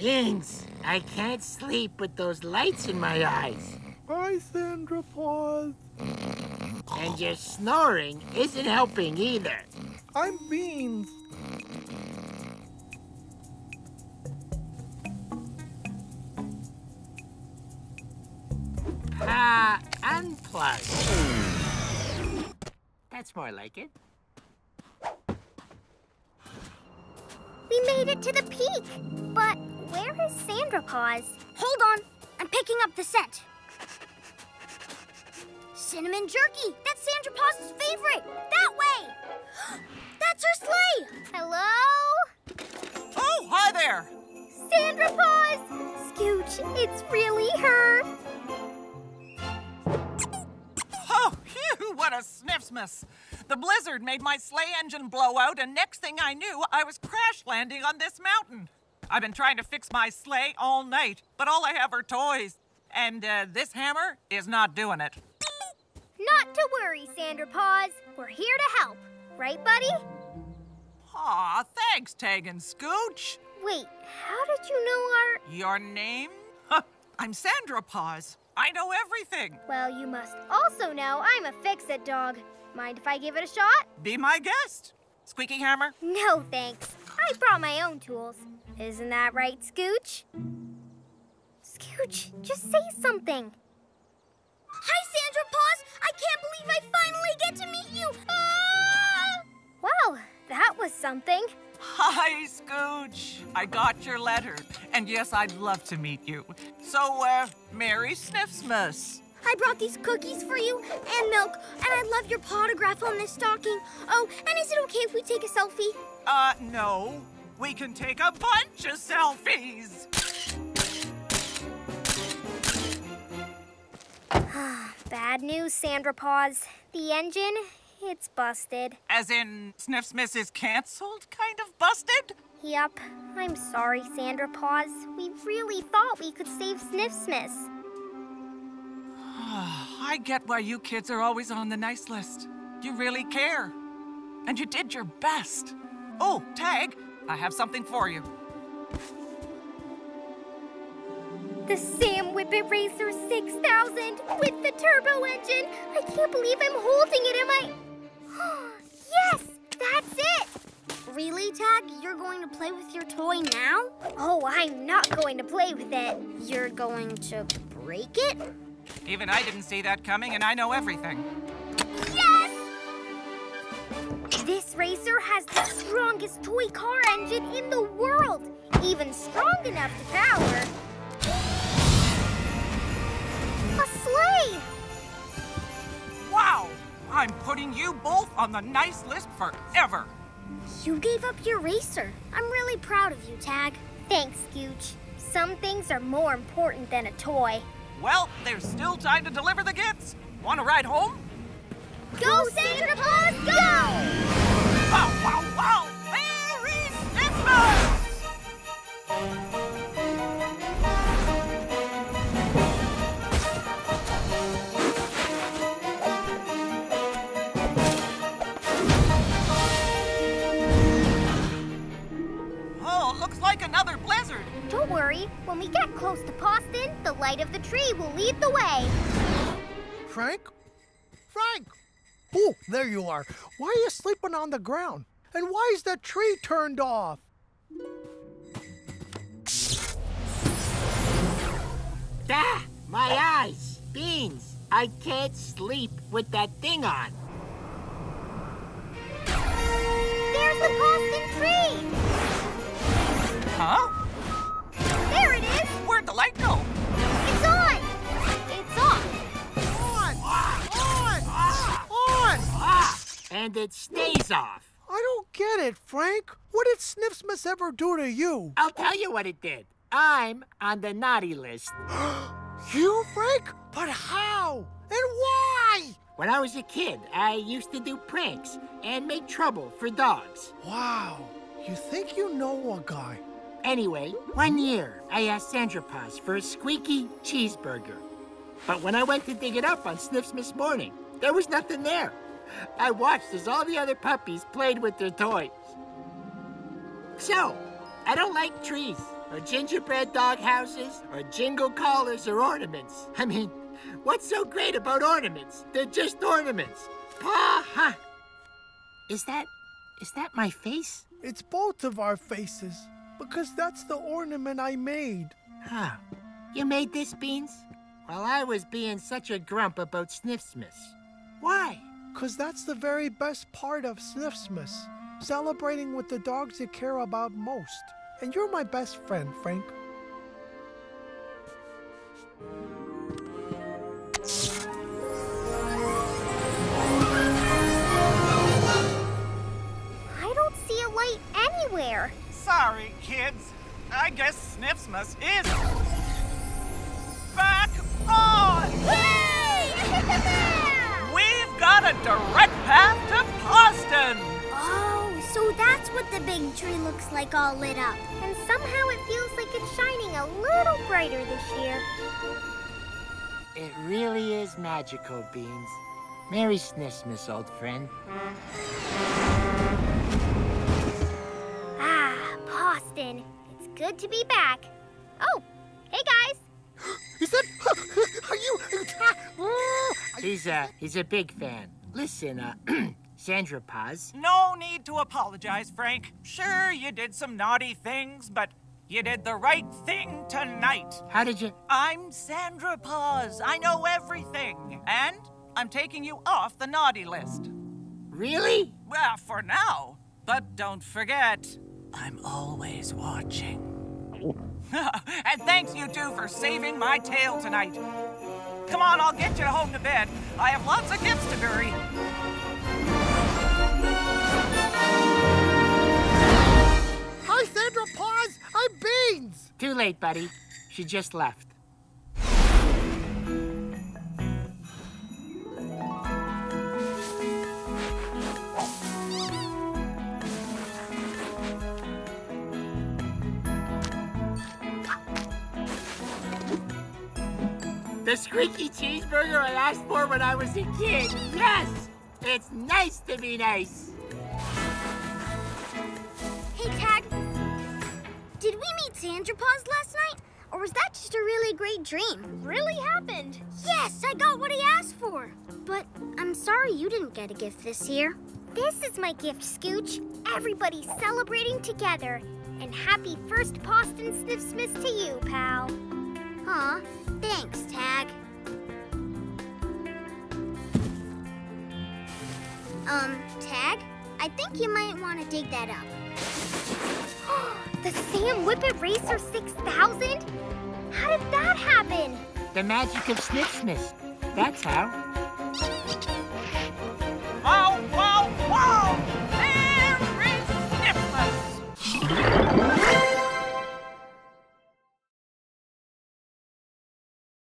Beans, I can't sleep with those lights in my eyes. Bye, Sandra Paws. And your snoring isn't helping either. I'm Beans. Unplugged. That's more like it. We made it to the peak, but where is Sandra Paws? Hold on, I'm picking up the scent. Cinnamon jerky, that's Sandra Paws' favorite. That way. That's her sleigh. Hello? Oh, hi there. Sandra Paws! Scooch, it's really her. Oh, phew, what a Sniffsmas. The blizzard made my sleigh engine blow out, and next thing I knew, I was crash landing on this mountain. I've been trying to fix my sleigh all night, but all I have are toys. And this hammer is not doing it. Not to worry, Sandra Paws. We're here to help. Right, buddy? Aw, thanks, Tag and Scooch. Wait, how did you know our... Your name? I'm Sandra Paws. I know everything. Well, you must also know I'm a fix-it dog. Mind if I give it a shot? Be my guest. Squeaky hammer? No, thanks. I brought my own tools. Isn't that right, Scooch? Scooch, just say something. Hi, Sandra Paws. I can't believe I finally get to meet you. Ah! Wow, that was something. Hi, Scooch. I got your letter. And yes, I'd love to meet you. So, Merry Sniffsmas. I brought these cookies for you and milk, and I love your autograph on this stocking. Oh, and is it okay if we take a selfie? No. We can take a bunch of selfies. Bad news, Sandra Paws. The engine, it's busted. As in, Sniffsmas is canceled, kind of busted? Yup. I'm sorry, Sandra Paws. We really thought we could save Sniffsmas. I get why you kids are always on the nice list. You really care. And you did your best. Oh, Tag, I have something for you. The Sam Whippet Racer 6000 with the turbo engine. I can't believe I'm holding it in my... Yes, that's it. Really, Tag? You're going to play with your toy now? Oh, I'm not going to play with it. You're going to break it? Even I didn't see that coming, and I know everything. Yes! This racer has the strongest toy car engine in the world. Even strong enough to power... a sleigh! Wow! I'm putting you both on the nice list forever. You gave up your racer. I'm really proud of you, Tag. Thanks, Scooch. Some things are more important than a toy. Well, there's still time to deliver the gifts. Want to ride home? Go, Sandra Paws, go! Wow, wow, wow! Merry Sniffsmas! Oh, looks like another blizzard. Don't worry. When we get close to Boston, the light of the tree will lead the way. Frank? Frank! Oh, there you are. Why are you sleeping on the ground? And why is that tree turned off? Ah, my eyes. Beans, I can't sleep with that thing on. There's the Boston tree! Huh? There it is! Where'd the light go? It's on! It's off! On! And it stays off. I don't get it, Frank. What did Sniffsmas ever do to you? I'll tell you what it did. I'm on the naughty list. You, Frank? But how? And why? When I was a kid, I used to do pranks and make trouble for dogs. Wow. You think you know a guy. Anyway, one year, I asked Sandra Paws for a squeaky cheeseburger. But when I went to dig it up on Sniffsmas morning, there was nothing there. I watched as all the other puppies played with their toys. So, I don't like trees, or gingerbread dog houses, or jingle collars or ornaments. I mean, what's so great about ornaments? They're just ornaments. Pa! Is that my face? It's both of our faces, because that's the ornament I made. Huh. You made this, Beans? Well, I was being such a grump about Sniffsmas. Why? Because that's the very best part of Sniffsmas, celebrating with the dogs you care about most. And you're my best friend, Frank. I don't see a light anywhere. Sorry, kids. I guess Sniffsmas is back on! Yay! We've got a direct path to Boston! Oh, so that's what the big tree looks like all lit up. And somehow it feels like it's shining a little brighter this year. It really is magical, Beans. Merry Sniffsmas, old friend. Ah, Boston. It's good to be back. Oh, hey guys. Is that... Are you... He's a big fan. Listen, Sandra Paws. No need to apologize, Frank. Sure, you did some naughty things, but you did the right thing tonight. How did you... I'm Sandra Paws. I know everything. And I'm taking you off the naughty list. Really? Well, for now. But don't forget, I'm always watching. And thanks you two for saving my tail tonight. Come on, I'll get you home to bed. I have lots of gifts to bury. Hi, Sandra Paws. I'm Beans. Too late, buddy. She just left. The squeaky cheeseburger I asked for when I was a kid. Yes! It's nice to be nice. Hey, Tag. Did we meet Sandra Paws last night? Or was that just a really great dream? Really happened. Yes, I got what he asked for. But I'm sorry you didn't get a gift this year. This is my gift, Scooch. Everybody's celebrating together. And happy first Boston Sniffsmas to you, pal. Aw, thanks, Tag. Tag, I think you might want to dig that up. The Sam Whippet Racer 6000? How did that happen? The magic of Sniffsmas. That's how. Wow, wow, wow! Merry Sniffmas!